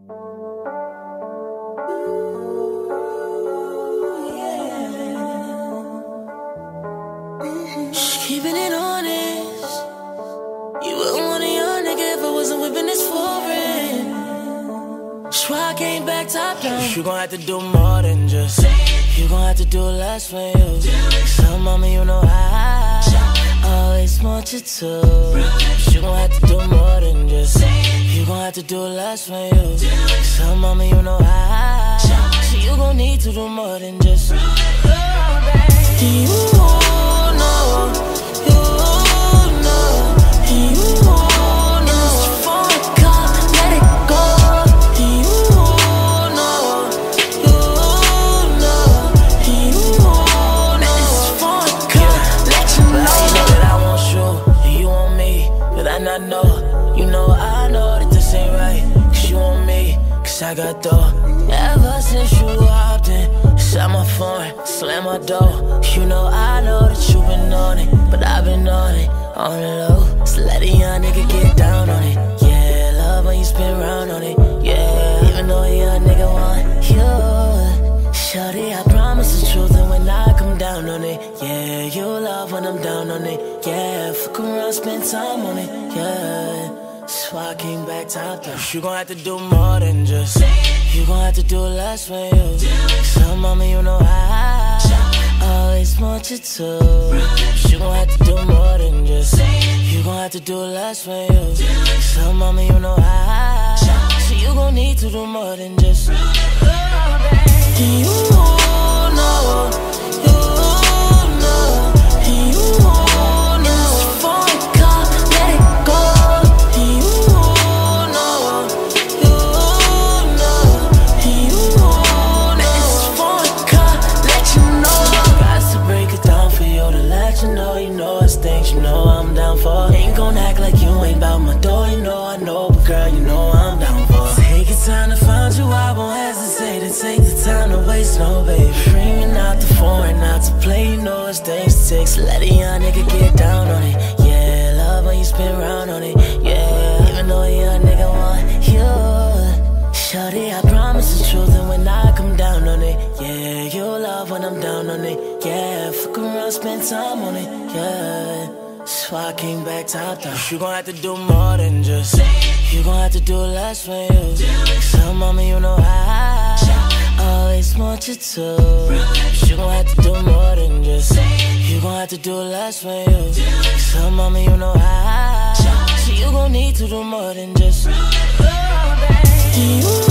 Keeping it honest, you wouldn't want a young nigga if I wasn't whipping this foreign. That's why I came back top down. You gon' have to do more than just. You gon' have to do less for you. So mama, you know I always want you to. You gon' have to do more than just. You gon' have to do less for you. So mama, you know I. So you gon' need to do more than just. You know. I know, you know I know that this ain't right. Cause you want me, cause I got dough. Ever since you hopped in, shot my phone, slam my door. You know I know that you been on it, but I've been on it, on the low. So let a young nigga get down on it. Yeah, love when you spin round on it. Yeah, even though a young nigga want you. Shawty, I promise the truth, and when I come down on it, yeah, you love when I'm down on it, yeah, fuck around, spend time on it, yeah, so I came back top down. You gon' have to do more than just. You gon' have to do less for you. So mama, you know I always want you to. You gon' have to do more than just. You gon' have to do less for you. So mama, you know I. So you gon' need to do more than just. You know, you know, you know, it's a phone call, let it go. You know, you know, it's a phone call, let you know. Got to break it down for you to let you know. You know it's things you know I'm down for. Ain't gon' act like you ain't bout my door. You know I know, but girl, you know I'm down for. Take your time to find you, I won't hesitate to take the time to waste, no baby. Ringing out the phone right now to play, you know it's things to take. So let a young nigga get down on it. Yeah, love when you spin round on it. Yeah, even though a young nigga want you. Shawty, I promise the truth, and when I come down on it, yeah, you love when I'm down on it. Yeah, fuck around, spend time on it. Yeah, so I came back top down. You gon' have to do more than just. You gon' have to do less for you. So mama, you know I always want you to. You gon' have to do more than just. You gon' have to do less for you. So mama, you know I. So you gon' need to do more than just. You